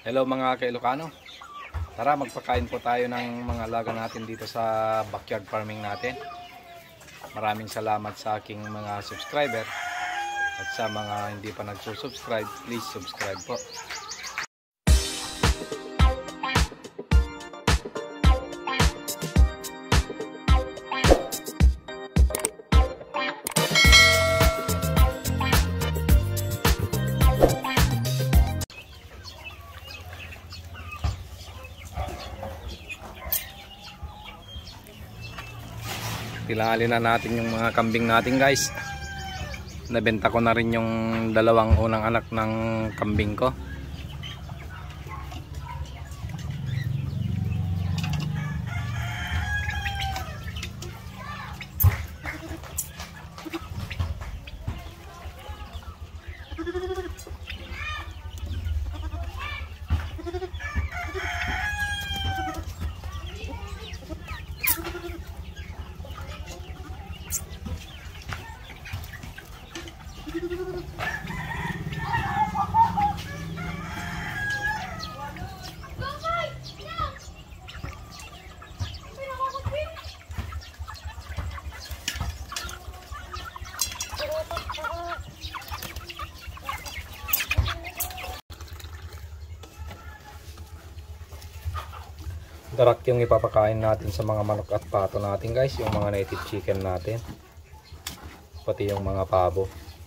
Hello mga ka-Ilocano. Tara magpakain po tayo ng mga alaga natin dito sa backyard farming natin. Maraming salamat sa aking mga subscriber. At sa mga hindi pa nagsusubscribe, please subscribe po. Tinali na natin yung mga kambing natin, guys. Nabenta ko na rin yung dalawang unang anak ng kambing ko. Darak yung ipapakain natin sa mga manok at pato natin, guys, yung mga native chicken natin, pati yung mga pabo.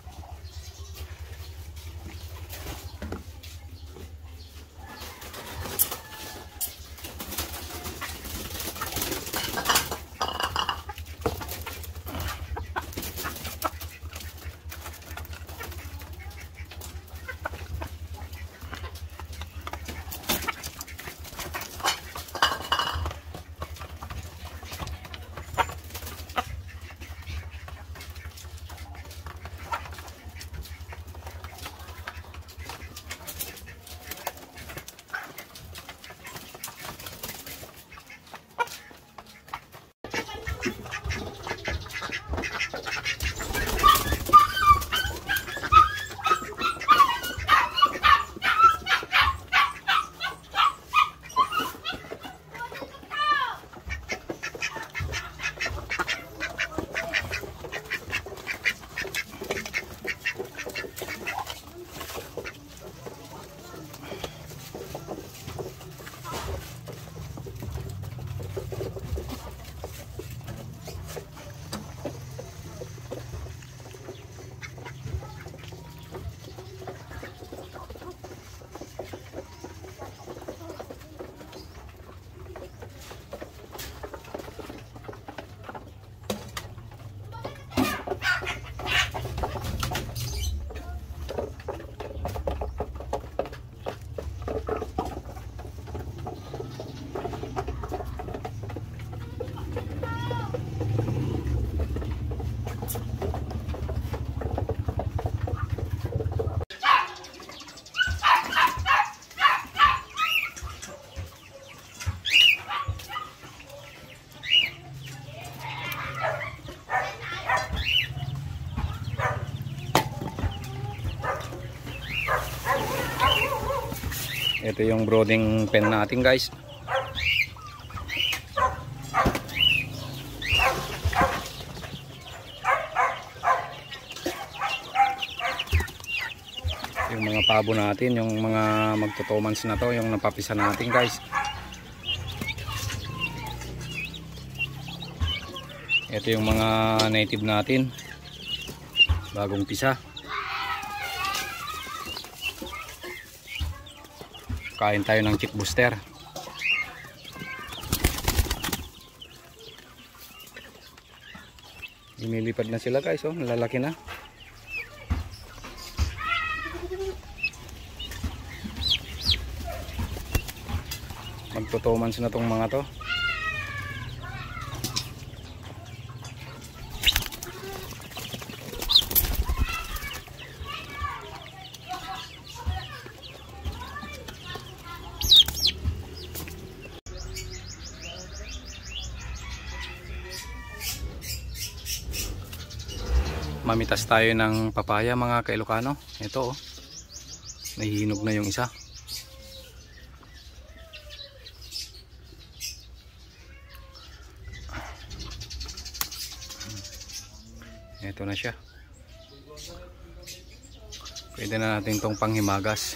Ito yung brooding pen natin, guys. Yung mga pabo natin, yung mga magtutumans na to, yung napapisa natin, guys. Ito yung mga native natin, bagong pisa. Kain tayo ng chick booster. Lumilipad na sila, guys, oh, lalaki na. Magtutumans na tong mga to. Mamitas tayo ng papaya, mga ka-Ilocano. Ito, oh, nahihinog na yung isa. Ito na siya. Pwede na natin itong panghimagas.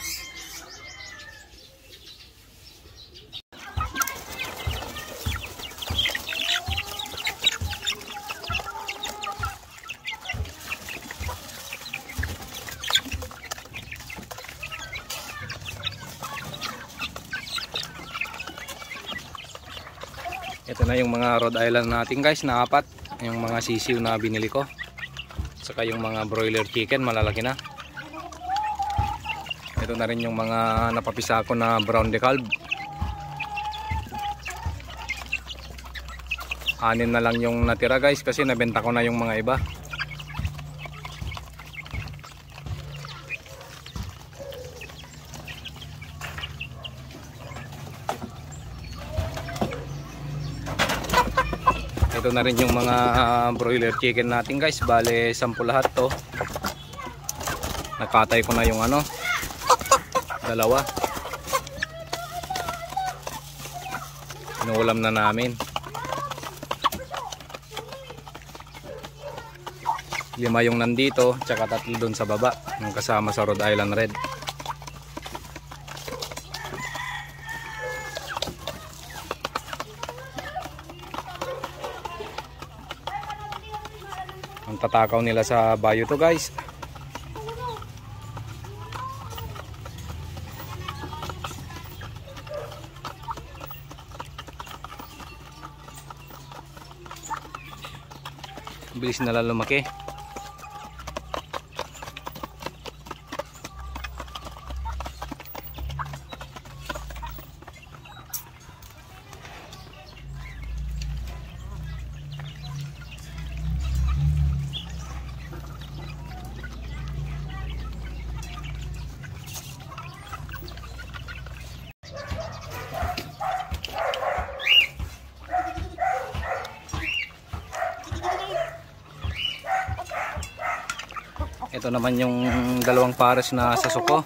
Ito na yung mga Rhode Island natin guys na 4. Yung mga sisiw na binili ko. Saka yung mga broiler chicken malalaki na. Ito na rin yung mga napapisa ko na brown decalb. 6 na lang yung natira guys kasi nabenta ko na yung mga iba. Ito na rin yung mga broiler chicken natin guys. Bale 10 lahat to. Nakatay ko na yung 2. Inuulam na namin. 5 yung nandito, tsaka 3 doon sa baba, yung kasama sa Rhode Island Red. Ang tatakaw nila sa bayo to guys. Bilis na lang lumaki. Ito naman yung 2 pares na sa suko.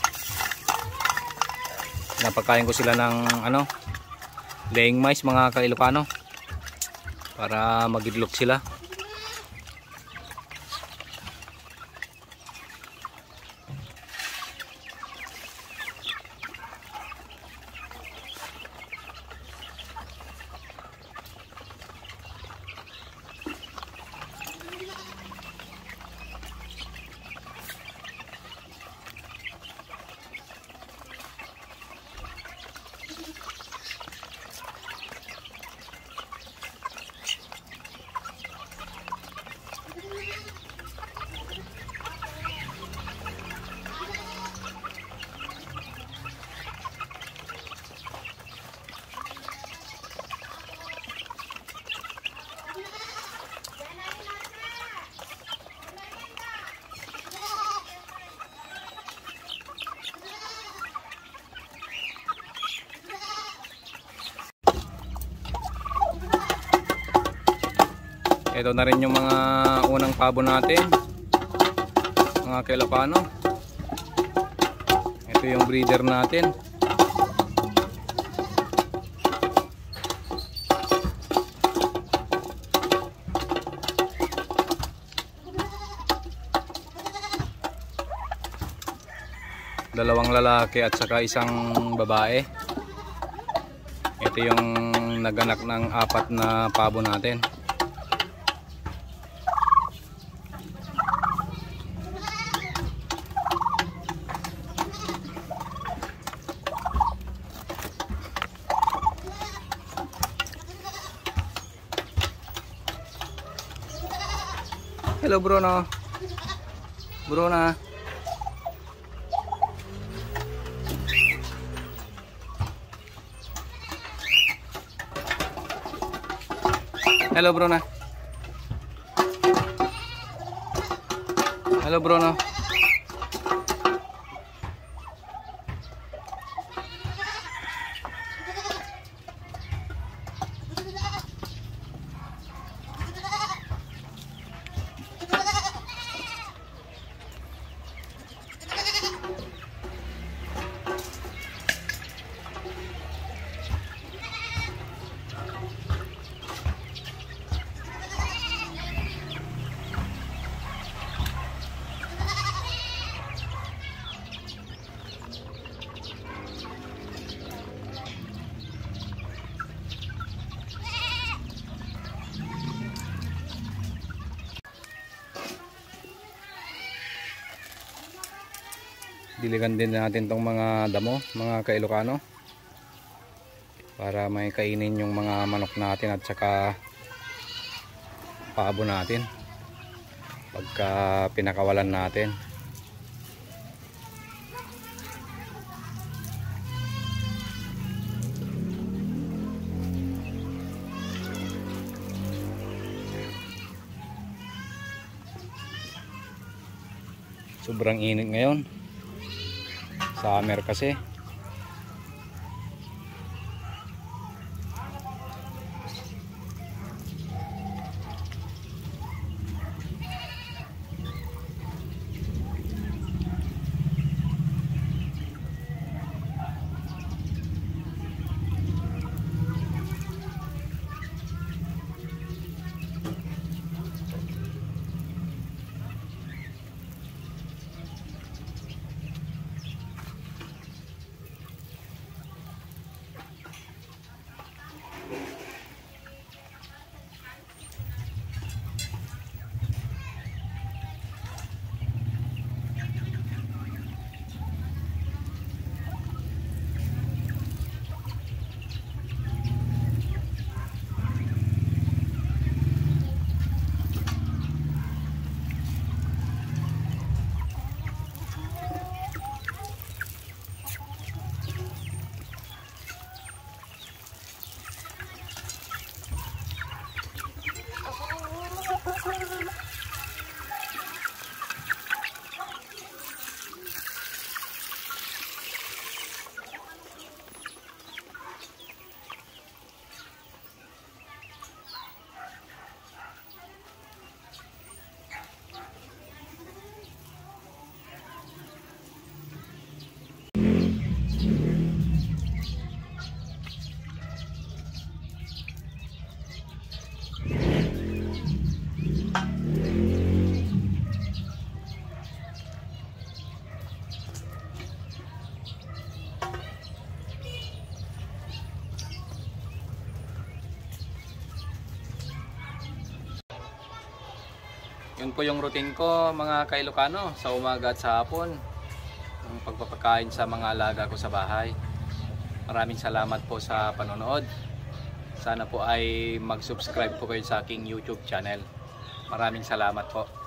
Napakain ko sila ng laying mice mga ka-Ilocano para magidlok sila. Ito na rin yung mga unang pabo natin, mga ka-Ilocano. Ito yung breeder natin. Dalawang lalaki at saka isang babae. Ito yung naganak ng 4 na pabo natin. Hello Bruno. Bruno. Hello Bruno. Hello Bruno. diligan din natin tong mga damo, mga ka-Ilocano, para may kainin yung mga manok natin at saka paabo natin pagka pinakawalan natin. Sobrang init ngayon, summer kasi. Yun po yung routine ko, mga ka-Ilocano, sa umaga at sa hapon, ang pagpapakain sa mga alaga ko sa bahay. Maraming salamat po sa panonood. Sana po ay mag-subscribe po kayo sa aking YouTube channel. Maraming salamat po.